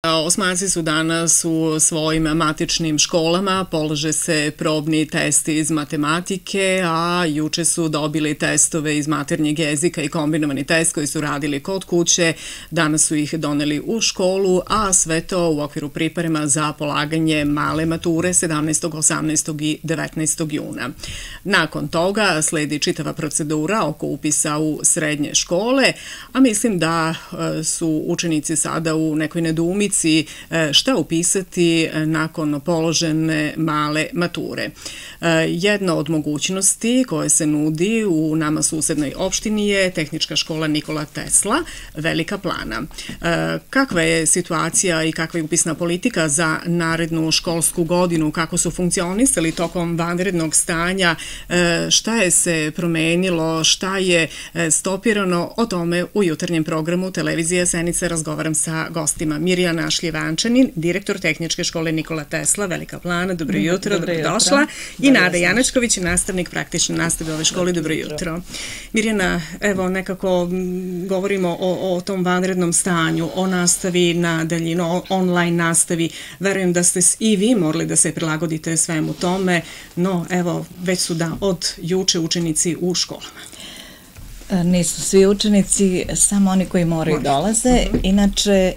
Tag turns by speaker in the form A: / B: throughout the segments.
A: Osmaci su danas u svojim matičnim školama, polaže se probni test iz matematike, a juče su dobili testove iz maternjeg jezika i kombinovani test koji su radili kod kuće. Danas su ih doneli u školu, a sve to u okviru priprema za polaganje male mature 17., 18. i 19. juna. Nakon toga sledi čitava procedura oko upisa u srednje škole, a mislim da su učenici sada u nekoj nedoumici šta upisati nakon položene male mature. Jedna od mogućnosti koje se nudi u nama susednoj opštini je Tehnička škola Nikola Tesla, Velika Plana. Kakva je situacija i kakva je upisna politika za narednu školsku godinu, kako su funkcionisali tokom vanrednog stanja, šta je se promenilo, šta je stopirano, o tome u jutarnjem programu Televizije Senica razgovaram sa gostima. Mirjana Šljivančanin, direktor Tehničke škole Nikola Tesla, Velika Plana, dobro jutro, dobrodošla. I Nada Janačković, nastavnik praktične nastave ove škole, dobro jutro. Mirjana, evo nekako govorimo o tom vanrednom stanju, o nastavi na daljinu, o online nastavi. Verujem da ste i vi morali da se prilagodite svemu tome, no evo već su da od juče učenici u školama.
B: Nisu svi učenici, samo oni koji moraju dolaze. Inače,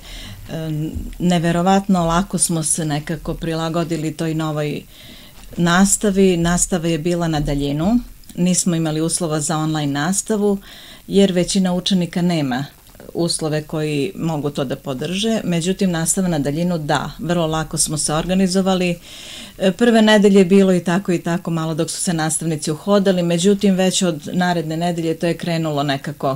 B: neverovatno lako smo se nekako prilagodili toj novoj nastavi. Nastava je bila na daljinu, nismo imali uslova za online nastavu jer većina učenika nema uslove koji mogu to da podrže. Međutim, nastava na daljinu da, vrlo lako smo se organizovali. Prve nedelje je bilo i tako malo dok su se nastavnici uhodali, međutim već od naredne nedelje to je krenulo nekako.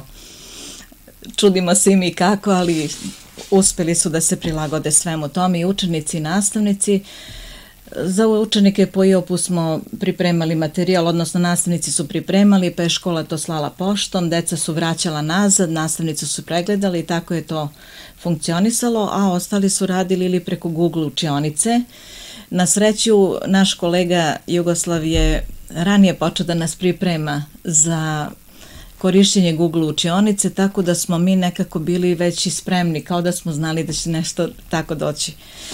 B: Čudimo se i mi kako, ali uspeli su da se prilagode svemu tome i učenici i nastavnici. Za učenike po IOP-u smo pripremali materijal, odnosno nastavnici su pripremali, pa je škola to slala poštom, deca su vraćala nazad, nastavnici su pregledali i tako je to funkcionisalo, a ostali su radili ili preko Google učionice. Na sreću, naš kolega Jugoslav je ranije počeo da nas priprema za korišćenje Google učionice, tako da smo mi nekako bili već i spremni, kao da smo znali da će nešto tako doći.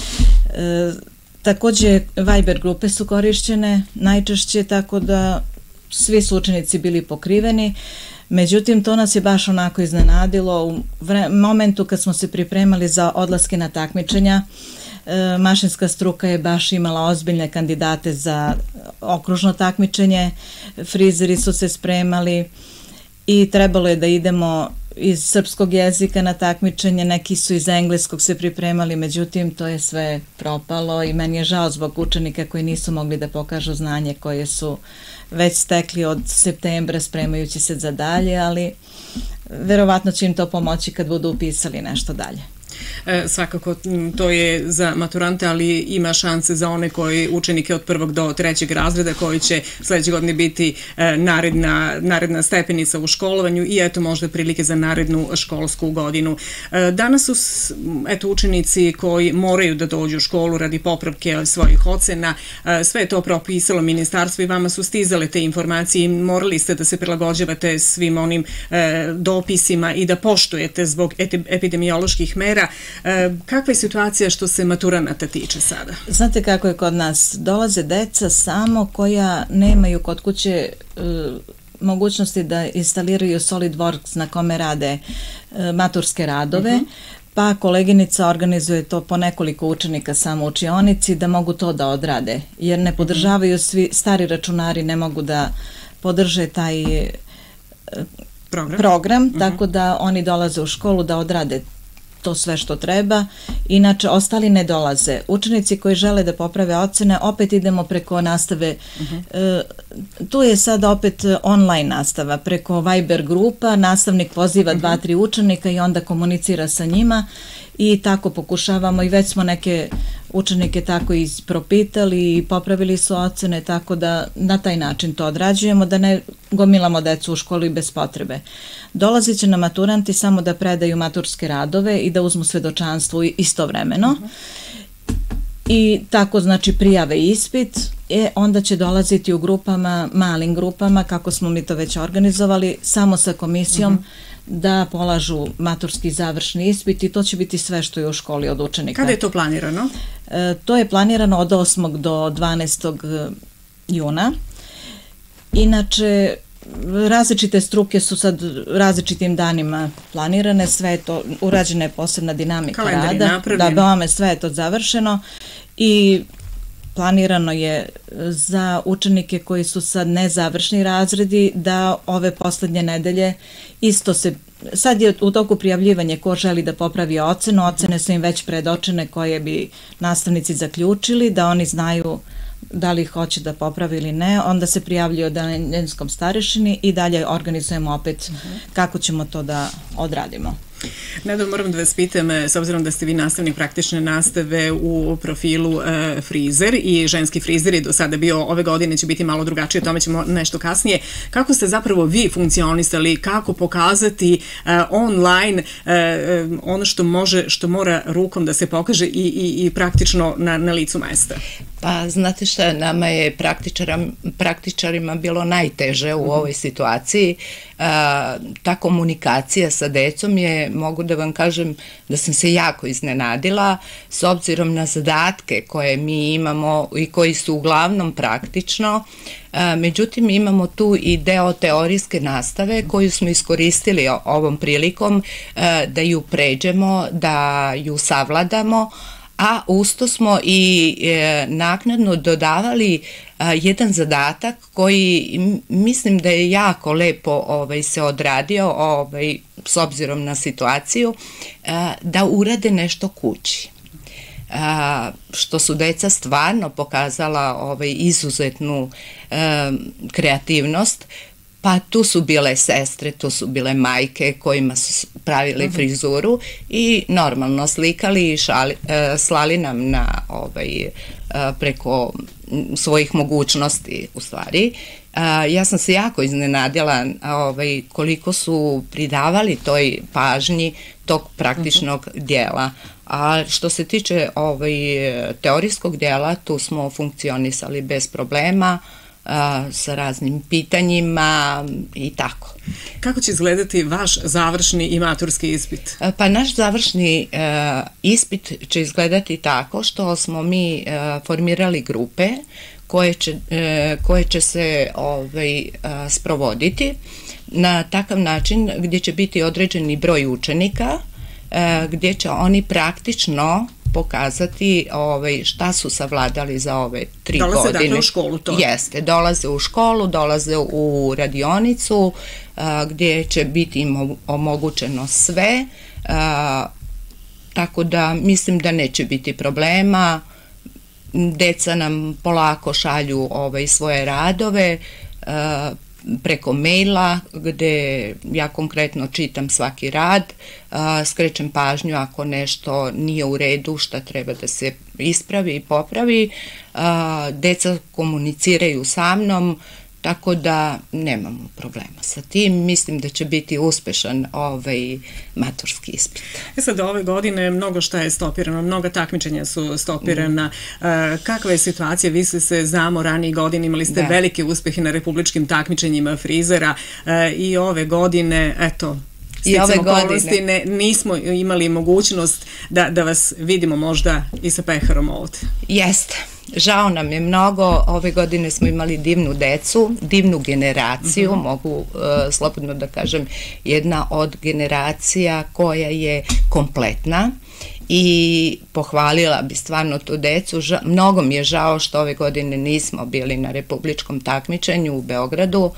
B: Takođe, Viber grupe su korišćene najčešće, tako da svi su učenici bili pokriveni. Međutim, to nas je baš onako iznenadilo. U momentu kad smo se pripremali za odlaske na takmičenja, mašinska struka je baš imala ozbiljne kandidate za okružno takmičenje, frizeri su se spremali i trebalo je da idemo iz srpskog jezika na takmičenje, neki su iz engleskog se pripremali, međutim to je sve propalo i meni je žao zbog učenika koji nisu mogli da pokažu znanje koje su već stekli od septembra spremajući se za dalje, ali verovatno će im to pomoći kad budu upisali nešto dalje.
A: Svakako to je za maturante, ali ima šanse za one učenike od 1. do 3. razreda koji će sledeće godine biti naredna stepenica u školovanju i eto možda prilike za narednu školsku godinu. Danas su učenici koji moraju da dođu u školu radi popravke svojih ocena, sve je to propisalo ministarstvo i vama su stizale te informacije i morali ste da se prilagođavate svim onim dopisima i da poštujete zbog epidemioloških mera. Kakva je situacija što se maturanata tiče sada?
B: Znate kako je kod nas? Dolaze deca samo koja nemaju kod kuće mogućnosti da instaliraju SolidWorks na kome rade maturske radove, pa koleginica organizuje to po nekoliko učenika samo u učionici da mogu to da odrade, jer ne podržavaju svi, stari računari ne mogu da podrže taj program, tako da oni dolaze u školu da odrade to sve što treba, inače ostali ne dolaze. Učenici koji žele da poprave ocene, opet idemo preko nastave. Tu je sad opet online nastava, preko Viber grupa, nastavnik poziva 2-3 učenika i onda komunicira sa njima i tako pokušavamo i već smo neke učenike tako propitali i popravili su ocene, tako da na taj način to odrađujemo, da ne gomilamo decu u školi bez potrebe. Dolazit će na maturanti samo da predaju maturske radove i da uzmu svedočanstvo istovremeno. I tako znači prijave ispit onda će dolaziti u grupama, malim grupama, kako smo mi to već organizovali, samo sa komisijom da polažu maturski završni ispit i to će biti sve što je u školi od učenika.
A: Kada je to planirano?
B: To je planirano od 8. do 12. juna. Inače, različite struke su sad različitim danima planirane, sve je to, urađena je posebna dinamika rada, da sve je to završeno i planirano je za učenike koji su sad nezavršni razredi da ove poslednje nedelje isto se, sad je u toku prijavljivanje ko želi da popravi ocenu, ocene su im već predočene koje bi nastavnici zaključili, da oni znaju da li hoće da popravi ili ne, onda se prijavljaju odeljenjskom starešini i dalje organizujemo opet kako ćemo to da odradimo.
A: Neda, moram da vas pitam, s obzirom da ste vi nastavnik praktične nastave u profilu frizer i ženski frizer je do sada bio, ove godine će biti malo drugačije, o tome ćemo nešto kasnije. Kako ste zapravo vi funkcionisali, kako pokazati online ono što mora rukom da se pokaže i praktično na licu mesta?
C: Pa znate šta, nama je praktičarima bilo najteže u ovoj situaciji. Ta komunikacija sa decom je, mogu da vam kažem da sam se jako iznenadila s obzirom na zadatke koje mi imamo i koji su uglavnom praktično. Međutim, imamo tu i deo teorijske nastave koju smo iskoristili ovom prilikom da ju pređemo, da ju savladamo, a usto smo i naknadno dodavali jedan zadatak koji mislim da je jako lepo se odradio s obzirom na situaciju, da urade nešto kući. Što su deca stvarno pokazala izuzetnu kreativnost. Pa tu su bile sestre, tu su bile majke kojima su pravili frizuru i normalno slikali i slali nam preko svojih mogućnosti u stvari. Ja sam se jako iznenadila koliko su pridavali toj pažnji tog praktičnog dijela. A što se tiče teorijskog dijela, tu smo funkcionisali bez problema, sa raznim pitanjima i tako.
A: Kako će izgledati vaš završni i maturski ispit?
C: Pa naš završni ispit će izgledati tako što smo mi formirali grupe koje će se sprovoditi na takav način gdje će biti određeni broj učenika, gdje će oni praktično pokazati šta su savladali za ove 3 godine.
A: Dolaze dakle u školu to?
C: Jeste, dolaze u školu, dolaze u radionicu gdje će biti im omogućeno sve, tako da mislim da neće biti problema. Deca nam polako šalju svoje radove preko maila gde ja konkretno čitam svaki rad, skrećem pažnju ako nešto nije u redu, šta treba da se ispravi i popravi. Deca komuniciraju sa mnom, tako da nemamo problema sa tim. Mislim da će biti uspešan maturski ispit.
A: Sad ove godine mnogo šta je stopirano, mnoga takmičenja su stopirana. Kakva je situacija? Vi ste se znamo ranije godine, imali ste velike uspehe na republičkim takmičenjima frizera i ove godine, eto, sticam okolnosti, nismo imali mogućnost da vas vidimo možda i sa peharom ovde.
C: Jeste. Žao nam je mnogo, ove godine smo imali divnu decu, divnu generaciju, mogu slobodno da kažem, jedna od generacija koja je kompletna i pohvalila bi stvarno tu decu. Mnogo mi je žao što ove godine nismo bili na republičkom takmičenju u Beogradu,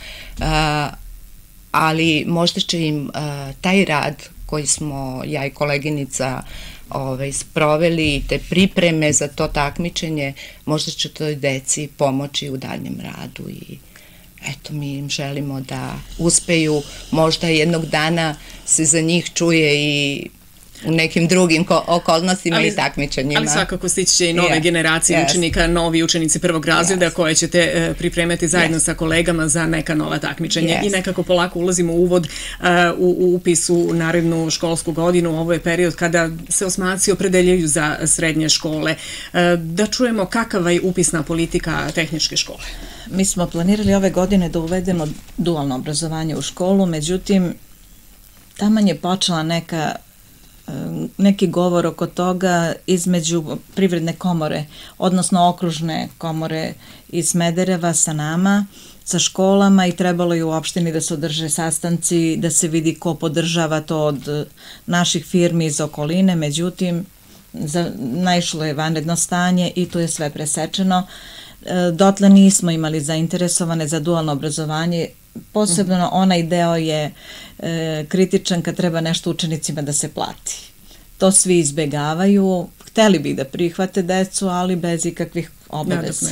C: ali možda će im taj rad koji smo ja i koleginica sproveli, te pripreme za to takmičenje, možda će toj deci pomoći u daljem radu i eto, mi im želimo da uspeju, možda jednog dana se za njih čuje i u nekim drugim okolnostima i takmičenjima.
A: Ali svakako stići će i nove generacije učenika, novi učenici prvog razreda koje ćete pripremati zajedno sa kolegama za neka nova takmičenja i nekako polako ulazimo u uvod u upis u narednu školsku godinu. Ovo je period kada se osmaci opredeljaju za srednje škole. Da čujemo kakava je upisna politika tehničke škole.
B: Mi smo planirali ove godine da uvedemo dualno obrazovanje u školu, međutim, taman je počela neki govor oko toga između Privredne komore, odnosno okružne komore iz Smedereva sa nama, sa školama, i trebalo je u opštini da se održe sastanci, da se vidi ko podržava to od naših firmi iz okoline, međutim, naišlo je vanredno stanje i tu je sve presečeno. Dotle nismo imali zainteresovane za dualno obrazovanje, posebno onaj deo je kritičan kad treba nešto učenicima da se plati. To svi izbegavaju, hteli bi da prihvate decu, ali bez ikakvih obaveza.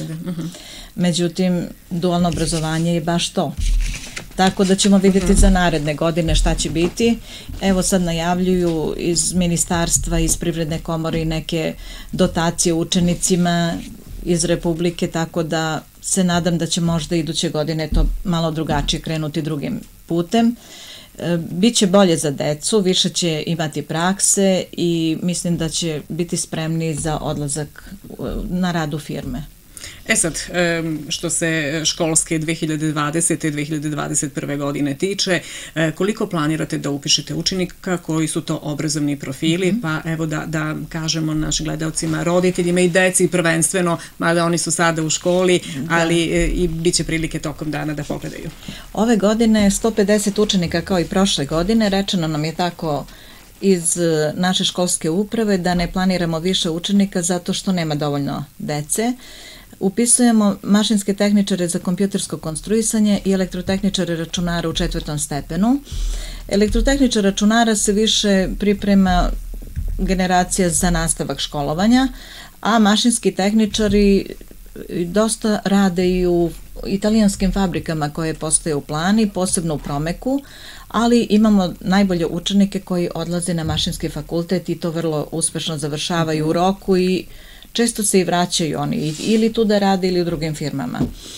B: Međutim, dualno obrazovanje je baš to. Tako da ćemo vidjeti za naredne godine šta će biti. Evo sad najavljuju iz ministarstva, iz Privredne komore i neke dotacije učenicima iz Republike, tako da se nadam da će možda iduće godine to malo drugačije krenuti drugim putem. Biće bolje za decu, više će imati prakse i mislim da će biti spremni za odlazak na rad u firme.
A: Sad, što se školske 2020. i 2021. godine tiče, koliko planirate da upišete učenika, koji su to obrazovni profili, pa evo da kažemo našim gledalcima, roditeljima i deci prvenstveno, mada oni su sada u školi, ali i bit će prilike tokom dana da pogledaju.
B: Ove godine 150 učenika kao i prošle godine, rečeno nam je tako iz naše školske uprave da ne planiramo više učenika zato što nema dovoljno dece. Upisujemo mašinske tehničare za kompjutersko konstruisanje i elektrotehničare računara u 4. stepenu. Elektrotehničar računara se više priprema generacija za nastavak školovanja, a mašinski tehničari dosta rade i u italijanskim fabrikama koje postoje u Plani, posebno u Promeku, ali imamo najbolje učenike koji odlaze na mašinski fakultet i to vrlo uspešno završavaju u roku i često se i vraćaju oni ili tu da rade ili u drugim firmama.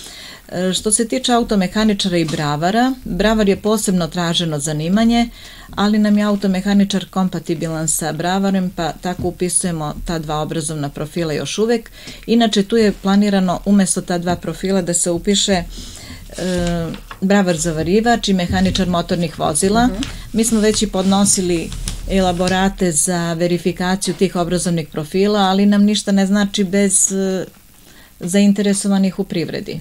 B: Što se tiče automehaničara i bravara, bravar je posebno traženo zanimanje, ali nam je automehaničar kompatibilan sa bravarem, pa tako upisujemo ta dva obrazovna profila još uvek. Inače, tu je planirano umesto ta dva profila da se upiše bravar zavarivač i mehaničar motornih vozila. Mi smo već i podnosili elaborate za verifikaciju tih obrazovnih profila, ali nam ništa ne znači bez zainteresovanih u privredi.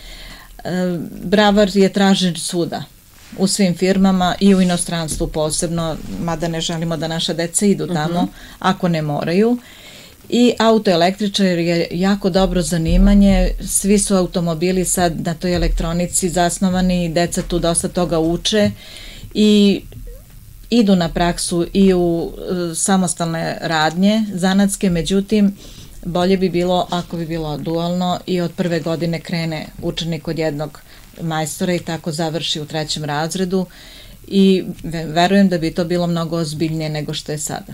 B: Bravar je tražen svuda, u svim firmama i u inostranstvu posebno, mada ne želimo da naša deca idu tamo ako ne moraju. I autoelektričar je jako dobro zanimanje, svi su automobili sad na toj elektronici zasnovani, deca tu dosta toga uče i idu na praksu i u samostalne radnje zanatske, međutim bolje bi bilo ako bi bilo dualno i od prve godine krene učenik od jednog majstora i tako završi u 3. razredu i verujem da bi to bilo mnogo ozbiljnije nego što je sada.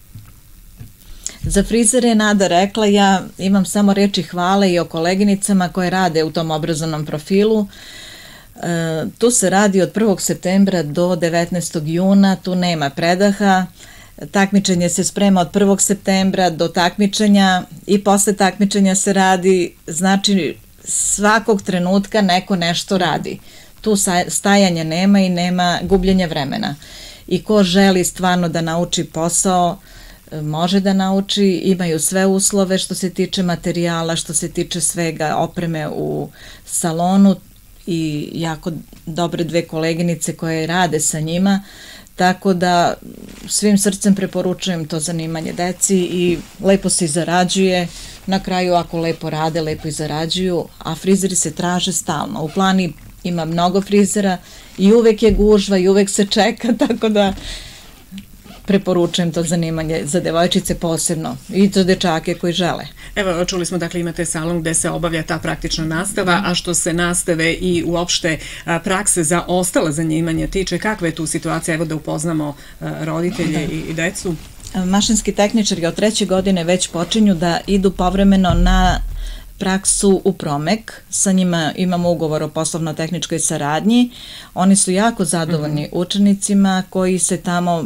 B: Za frizere je Nada rekla, ja imam samo reči hvale i o koleginicama koje rade u tom obrazovnom profilu. Tu se radi od 1. septembra do 19. juna, tu nema predaha, takmičenje se sprema od 1. septembra do takmičenja i posle takmičenja se radi, znači svakog trenutka neko nešto radi. Tu stajanja nema i nema gubljenja vremena. I ko želi stvarno da nauči posao, može da nauči, imaju sve uslove što se tiče materijala, što se tiče svega opreme u salonu i jako dobre dve koleginice koje rade sa njima, tako da svim srcem preporučujem to zanimanje deci i lepo se i zarađuje. Na kraju ako lepo rade, lepo i zarađuju, a frizeri se traže stalno. U Plani ima mnogo frizera i uvek je gužva i uvek se čeka, tako da preporučujem to zanimanje za devojčice posebno i za dečake koji žele.
A: Evo, čuli smo, dakle, imate salon gde se obavlja ta praktična nastava, a što se nastave i uopšte prakse za ostala zanimanja tiče, kakva je tu situacija? Evo da upoznamo roditelje i decu.
B: Mašinski tehničari od 3. godine već počinju da idu povremeno na praksu u Promek, sa njima imamo ugovor o poslovno-tehničkoj saradnji. Oni su jako zadovoljni učenicima koji se tamo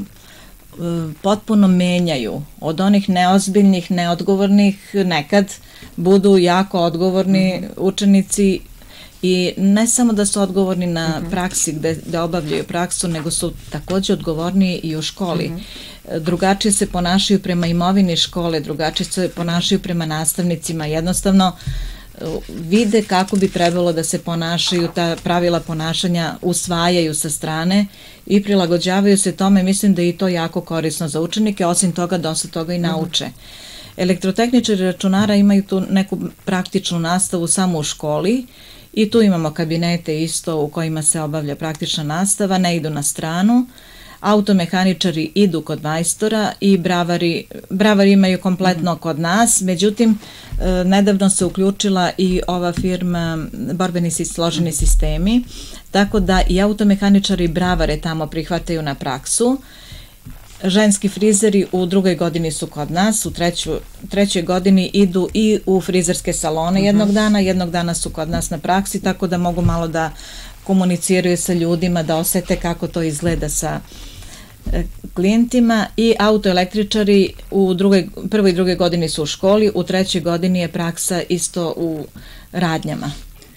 B: potpuno menjaju. Od onih neozbiljnih, neodgovornih nekad budu jako odgovorni učenici i ne samo da su odgovorni na praksi gde obavljaju praksu, nego su takođe odgovorni i u školi. Drugačije se ponašaju prema imovini škole, drugačije se ponašaju prema nastavnicima, jednostavno vide kako bi trebalo da se ponašaju, ta pravila ponašanja usvajaju sa strane i prilagođavaju se tome. Mislim da je i to jako korisno za učenike, osim toga dosta toga i nauče. Elektrotehničari računara imaju tu neku praktičnu nastavu samo u školi i tu imamo kabinete isto u kojima se obavlja praktična nastava, ne idu na stranu. Automehaničari idu kod majstora i bravari imaju kompletno kod nas, međutim, nedavno se uključila i ova firma Borbeni složeni sistemi, tako da i automehaničari i bravare tamo prihvataju na praksu. Ženski frizeri u 2. godini su kod nas, u 3. godini idu i u frizerske salone jednog dana su kod nas na praksi, tako da mogu malo da komuniciraju sa ljudima, da osete kako to izgleda sa klijentima. I autoelektričari u 1. i 2. godini su u školi, u 3. godini je praksa isto u radnjama.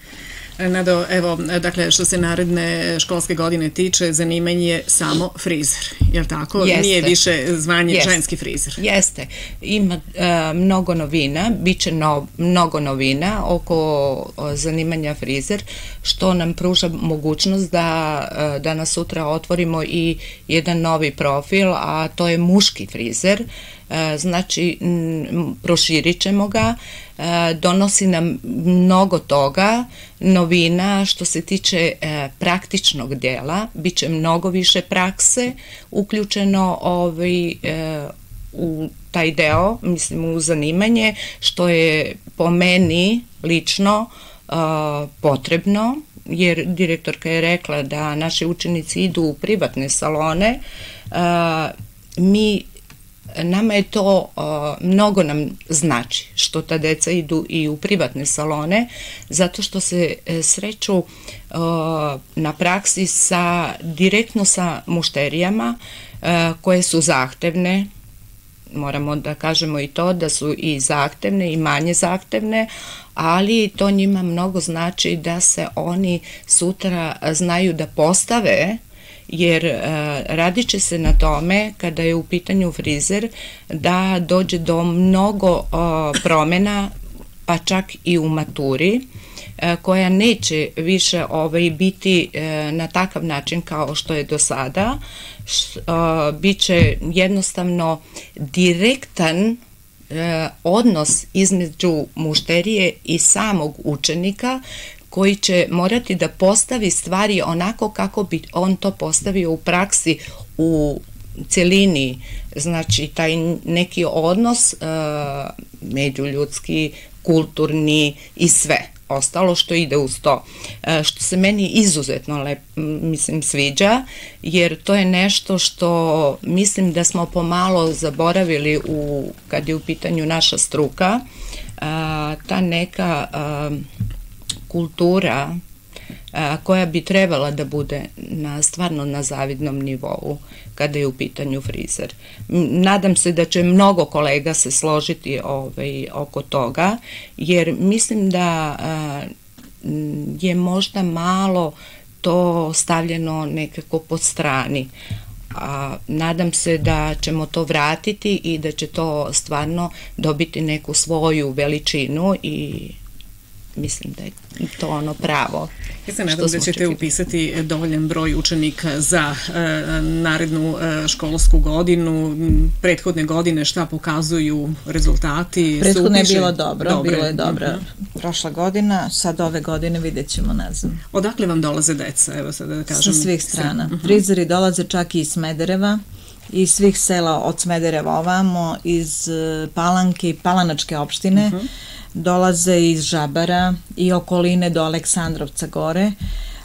A: Nado, evo, dakle, što se naredne školske godine tiče, zanimanje je samo frizer, je li tako?
C: Jeste.
A: Nije više zvanje ženski frizer.
C: Jeste. Ima mnogo novina, bit će mnogo novina oko zanimanja frizer, što nam pruža mogućnost da danas sutra otvorimo i jedan novi profil, a to je muški frizer. Znači, proširit ćemo ga, donosi nam mnogo toga, novina što se tiče praktičnog dela, bit će mnogo više prakse uključeno u taj deo, mislim u zanimanje, što je po meni lično potrebno, jer direktorka je rekla da naši učenici idu u privatne salone, nama je to, mnogo nam znači što ta deca idu i u privatne salone, zato što se sreću na praksi direktno sa mušterijama koje su zahtevne. Moramo da kažemo i to da su i zahtevne i manje zahtevne, ali to njima mnogo znači da se oni sutra znaju da postave, jer radit će se na tome kada je u pitanju frizer da dođe do mnogo promena, pa čak i u maturi, koja neće više biti na takav način kao što je do sada. Biće jednostavno direktan odnos između mušterije i samog učenika, koji će morati da postavi stvari onako kako bi on to postavio u praksi u celini, znači taj neki odnos međuljudski, kulturni i sve ostalo što ide uz to, što se meni izuzetno sviđa, jer to je nešto što mislim da smo pomalo zaboravili kad je u pitanju naša struka, ta neka kultura koja bi trebala da bude stvarno na zavidnom nivou kada je u pitanju frizer. Nadam se da će mnogo kolega se složiti oko toga, jer mislim da je možda malo to stavljeno nekako po strani. Nadam se da ćemo to vratiti i da će to stvarno dobiti neku svoju veličinu i mislim da je to ono pravo.
A: Ja se nadam da ćete upisati dovoljan broj učenika za narednu školsku godinu. Prethodne godine šta pokazuju rezultati?
B: Prethodne je bilo dobro, bilo je dobro. Prošla godina, sad ove godine vidjet ćemo nazad.
A: Odakle vam dolaze deca? Evo sad da kažem.
B: Sa svih strana. Frizeri dolaze čak i iz Smedereva, iz svih sela od Smedereva ovamo, iz Palanke i Palanačke opštine, dolaze iz Žabara i okoline do Aleksandrovca gore,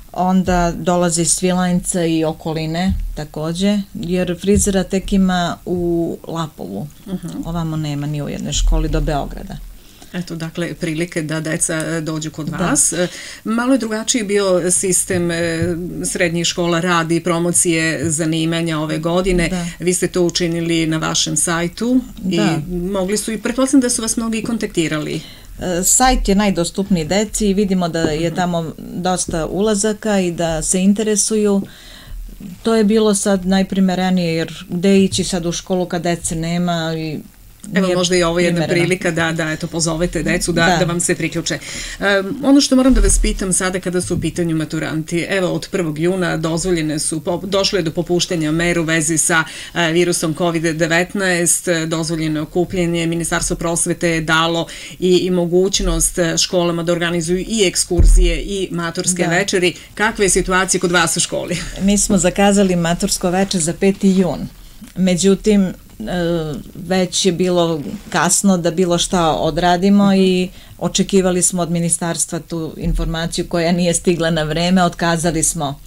B: onda dolaze iz Svilajnca i okoline takođe, jer frizera tek ima u Lapovu. Ovamo nema ni u jednoj školi do Beograda.
A: Eto, dakle, prilike da deca dođu kod vas. Malo je drugačiji bio sistem srednjih škola, radi i promocije zanimanja ove godine. Vi ste to učinili na vašem sajtu i mogli su i pretpostavljam da su vas mnogi kontaktirali.
B: Sajt je najdostupniji deci i vidimo da je tamo dosta ulazaka i da se interesuju. To je bilo sad najprimerenije, jer gde ići sad u školu kad dece nema i
A: evo, možda i ovo je jedna prilika da eto, pozovete decu da vam se priključe. Ono što moram da vas pitam sada kada su u pitanju maturanti, evo od 1. juna došlo je do popuštanja mera u vezi sa virusom COVID-19, dozvoljeno je okupljanje, Ministarstvo prosvete je dalo i mogućnost školama da organizuju i ekskurzije i maturske večeri. Kakva je situacija kod vas u školi?
B: Mi smo zakazali matursko veče za 5. jun. Međutim, već je bilo kasno da bilo šta odradimo i očekivali smo od ministarstva tu informaciju koja nije stigla na vreme, otkazali smo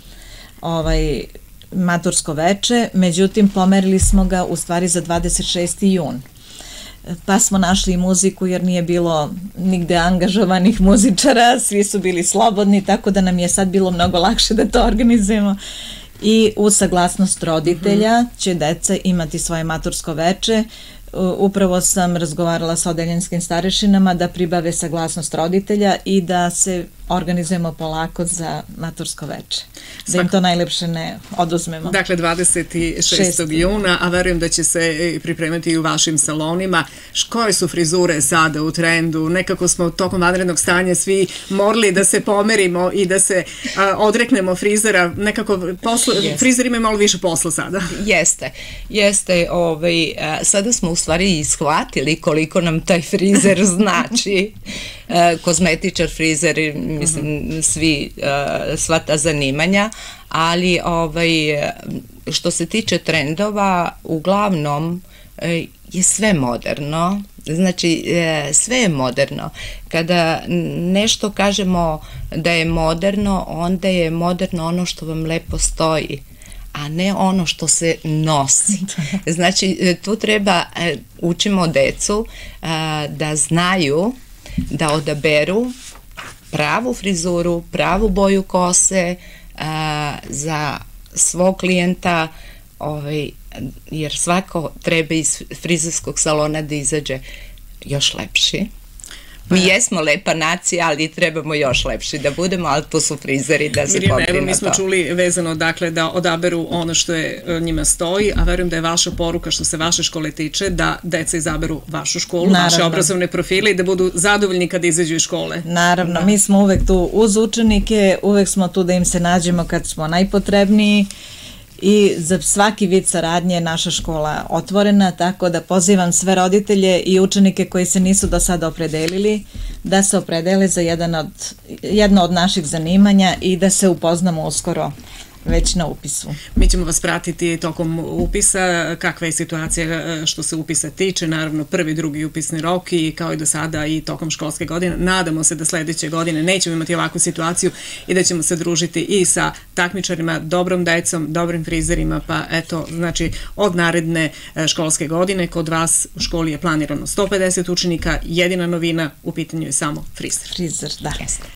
B: matursko veče, međutim pomerili smo ga u stvari za 26. jun. Pa smo našli i muziku jer nije bilo nigde angažovanih muzičara, svi su bili slobodni, tako da nam je sad bilo mnogo lakše da to organizujemo. I uz saglasnost roditelja će deca imati svoje matursko veče. Upravo sam razgovarala sa odeljinskim starešinama da pribave saglasnost roditelja i da se organizujemo polako za matursko veče. Da im to najlepše ne oduzmemo.
A: Dakle, 26. juna, a verujem da će se pripremati i u vašim salonima. Koje su frizure sada u trendu? Nekako smo tokom vanrednog stanja svi morali da se pomerimo i da se odreknemo frizera. Nekako frizer ima malo više posla sada.
C: Jeste. Sada smo u stvari ishvatili koliko nam taj frizer znači. Kozmetičar, frizer, mislim, sva ta zanimanja, ali što se tiče trendova, uglavnom je sve moderno, znači sve je moderno. Kada nešto kažemo da je moderno, onda je moderno ono što vam lepo stoji, a ne ono što se nosi. Znači, tu treba, učimo decu da znaju da odaberu pravu frizuru, pravu boju kose za svog klijenta, jer svako treba iz frizerskog salona da izađe još lepši. Mi jesmo lepa nacija, ali trebamo još lepši da budemo, ali tu su frizeri da se pokriju na to.
A: Evo, mi smo čuli vezano, dakle, da odaberu ono što je njima stoji, a verujem da je vaša poruka što se vaše škole tiče, da deca izaberu vašu školu, vaše obrazovne profile i da budu zadovoljni kada izađu iz škole.
B: Naravno, mi smo uvek tu uz učenike, uvek smo tu da im se nađemo kad smo najpotrebniji. I za svaki vid saradnje je naša škola otvorena, tako da pozivam sve roditelje i učenike koji se nisu do sada opredelili da se opredele za jedno od naših zanimanja i da se upoznamo uskoro već na upisu.
A: Mi ćemo vas pratiti tokom upisa, kakva je situacija što se upisa tiče, naravno prvi, drugi upisni rok i kao i do sada i tokom školske godine. Nadamo se da sledeće godine nećemo imati ovakvu situaciju i da ćemo se družiti i sa takmičarima, dobrom decom, dobrim frizerima, pa eto, znači od naredne školske godine kod vas u školi je planirano 150 učenika, jedina novina u pitanju je samo frizer.
B: Frizer, da.